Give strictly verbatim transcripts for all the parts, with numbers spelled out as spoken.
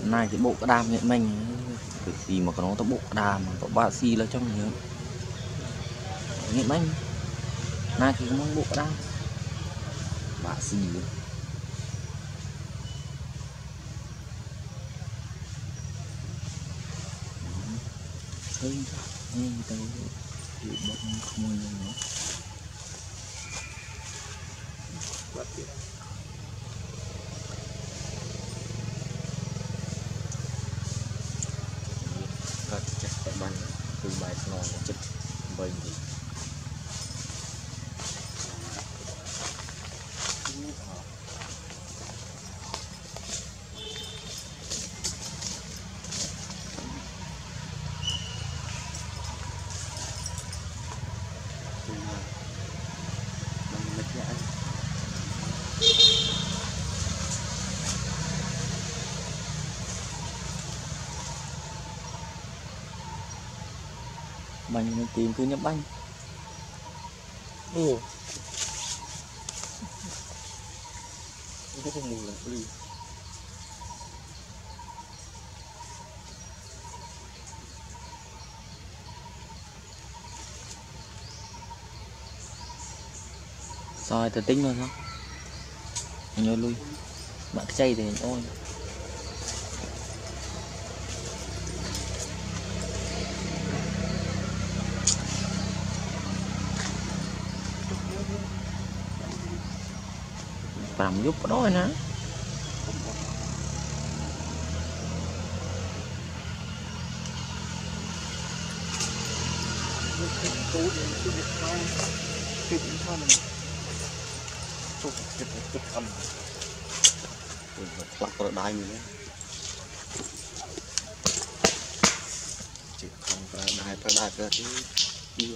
này cái bộ cái đam hiện mình cái gì mà nó có bộ đàm có ba xi là trong nhớ hiện mình này thì mong bộ đam ba xi thấy nghe tao bị bật không mua nữa cắt chặt cái bàn từ bài nón chặt bền thì bánh mình tìm cứ nhấp bánh ồ nó không mù là đi rồi tự tính luôn không nhớ lui bạn chay thì ôi làm giúp đó nè lắc vào đai mình đấy chỉ không phải đai phải đai ra chứ chưa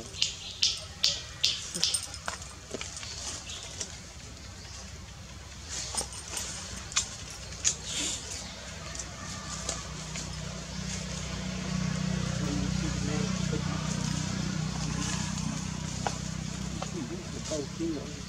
Thank you.